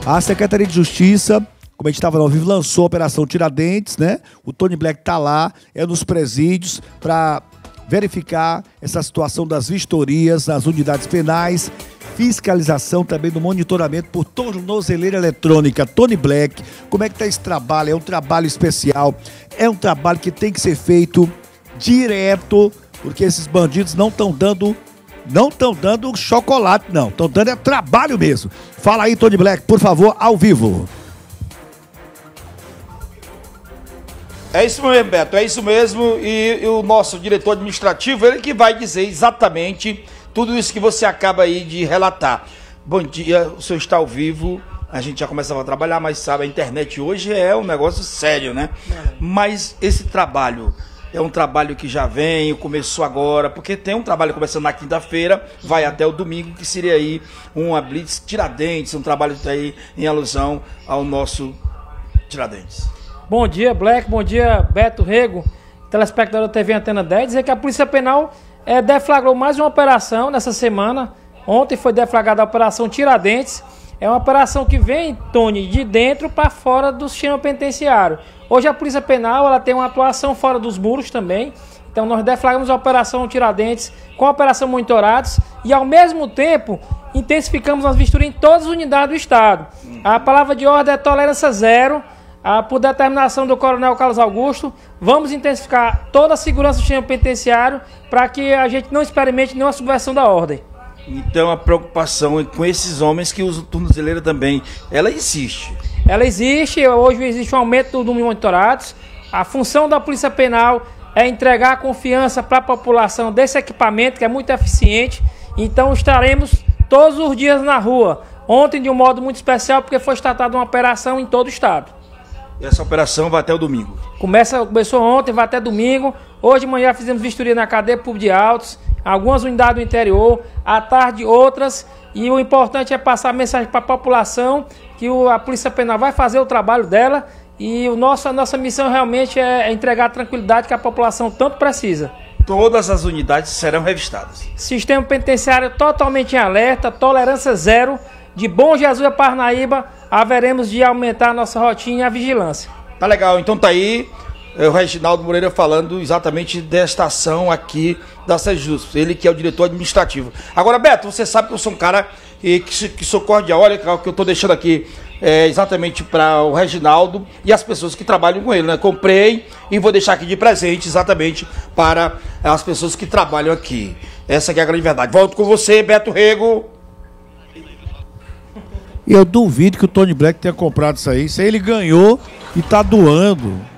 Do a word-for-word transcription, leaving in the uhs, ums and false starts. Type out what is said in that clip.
A Secretaria de Justiça, como a gente estava ao vivo, lançou a Operação Tiradentes, né? O Tony Black está lá, é nos presídios, para verificar essa situação das vistorias nas unidades penais, fiscalização também do monitoramento por tornozeleira eletrônica. Tony Black, como é que está esse trabalho? É um trabalho especial, é um trabalho que tem que ser feito direto, porque esses bandidos não estão dando... Não estão dando chocolate, não. Estão dando é trabalho mesmo. Fala aí, Tony Black, por favor, ao vivo. É isso mesmo, Beto, é isso mesmo. E, e o nosso diretor administrativo, ele que vai dizer exatamente tudo isso que você acaba aí de relatar. Bom dia, o senhor está ao vivo. A gente já começava a trabalhar, mas sabe, a internet hoje é um negócio sério, né? Mas esse trabalho... é um trabalho que já vem, começou agora, porque tem um trabalho começando na quinta-feira, vai até o domingo, que seria aí uma Blitz Tiradentes, um trabalho que está aí em alusão ao nosso Tiradentes. Bom dia, Black, bom dia, Beto Rego, telespectador da T V Antena dez. Dizer que a Polícia Penal é, deflagrou mais uma operação nessa semana. Ontem foi deflagrada a Operação Tiradentes. É uma operação que vem, Tony, de dentro para fora do sistema penitenciário. Hoje a Polícia Penal ela tem uma atuação fora dos muros também. Então nós deflagramos a Operação Tiradentes com a Operação Monitorados e ao mesmo tempo intensificamos as vistorias em todas as unidades do Estado. A palavra de ordem é tolerância zero. A, por determinação do Coronel Carlos Augusto, vamos intensificar toda a segurança do sistema penitenciário para que a gente não experimente nenhuma subversão da ordem. Então a preocupação com esses homens que usam tornozeleira também, ela existe. Ela existe, hoje existe um aumento do número de monitorados. A função da Polícia Penal é entregar confiança para a população desse equipamento, que é muito eficiente. Então estaremos todos os dias na rua. Ontem de um modo muito especial, porque foi startada uma operação em todo o estado. E essa operação vai até o domingo? Começa, começou ontem, vai até domingo. Hoje de manhã fizemos vistoria na cadeia pública de Altos, algumas unidades do interior, à tarde outras. E o importante é passar a mensagem para a população que o, a Polícia Penal vai fazer o trabalho dela e o nosso, a nossa missão realmente é, é entregar a tranquilidade que a população tanto precisa. Todas as unidades serão revistadas. Sistema penitenciário totalmente em alerta, tolerância zero. De Bom Jesus a Parnaíba, haveremos de aumentar a nossa rotina e a vigilância. Tá legal, então tá aí é, o Reginaldo Moreira falando exatamente desta ação aqui da Sejus, ele que é o diretor administrativo. Agora, Beto, você sabe que eu sou um cara que, que, que sou cordial, olha que eu tô deixando aqui é, exatamente para o Reginaldo e as pessoas que trabalham com ele, né? Comprei e vou deixar aqui de presente exatamente para as pessoas que trabalham aqui. Essa que é a grande verdade. Volto com você, Beto Rego. E eu duvido que o Tony Black tenha comprado isso aí. Isso aí ele ganhou e tá doando.